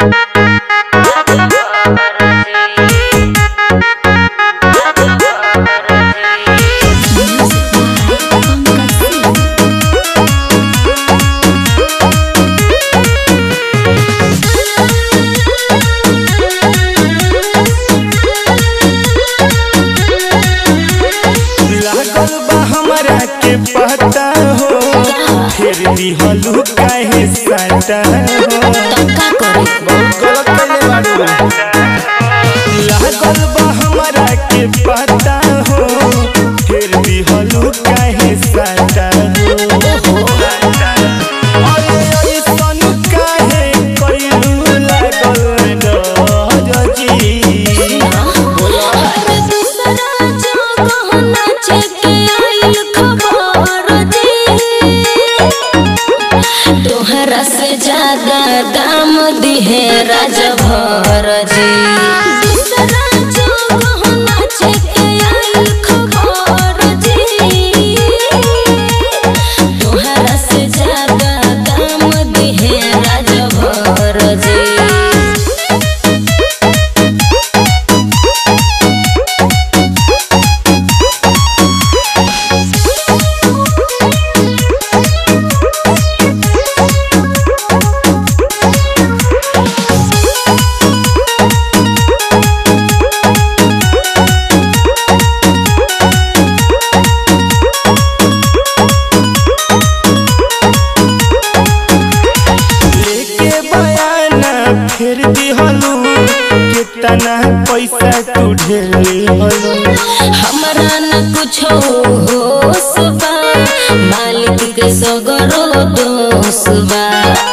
पता हो फिर भी हलू काहे साटा हो तक्का करे बहुत गलत कइले बाड़ू लागल बा हमरा के पता हो फिर भी हलू काहे साटा हो अरे ऐसन काहे कइलू लागल डरजी हर दूसरा जगह नाचे के आइल खबर जी तोहरा से ज्यादा दाम दिहे राजभर जी दूसरा जगह नाचे के आइल खबर जी तोहरा से ज्यादा दाम दिहे राजभर जी। फिर भी हलू कितना पैसा तू ढेली हलू हमरा न कुछो होश बा मालिक के सगरो दोष बा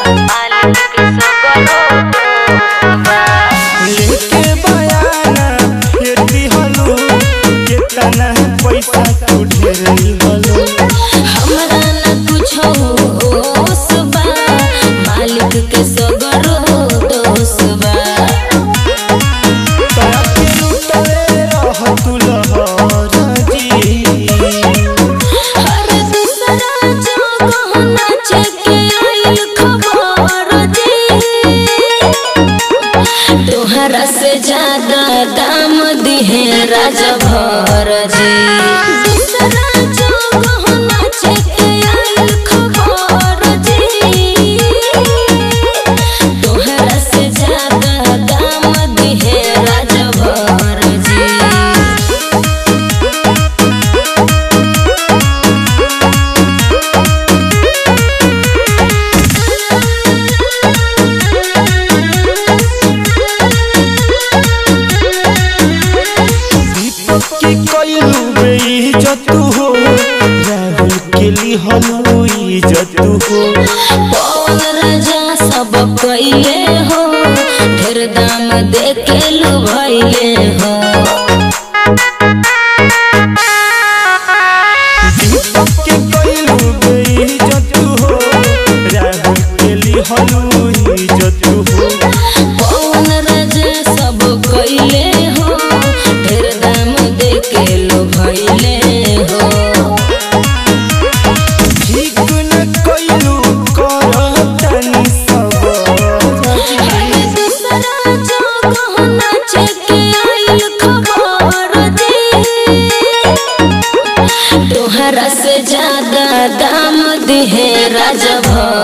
लेके बयाना फिर भी हलू कितना पैसा तू ढेली हलू हमरा न कुछो होश बा मालिक के सगरो दोष बा हर दूसरा जगह नाचे के आइल खबर जी तोहरा से ज्यादा दाम दिहे राजभर जी दूसरा जगह नाचे के आइल खबर जी तोहरा से ज्यादा दाम दिहे राजभर जी। की कइलू बेइज्जत हो राहुल के लिहलू इज्जत हो पवन राजा सब कइले हो ढेर दाम देके लुभाइले हो दीपक के कइलू बेइज्जत हो राहुल के लिहलू इज्जत हो पवन राजा सब कइले हो ढेर दाम देके लुभाइले हो ठीक न कइलू करतनी सब हर दूसरा जगह नाचे के आइल खबर जी तोहरा से ज्यादा दाम दिहे राजभर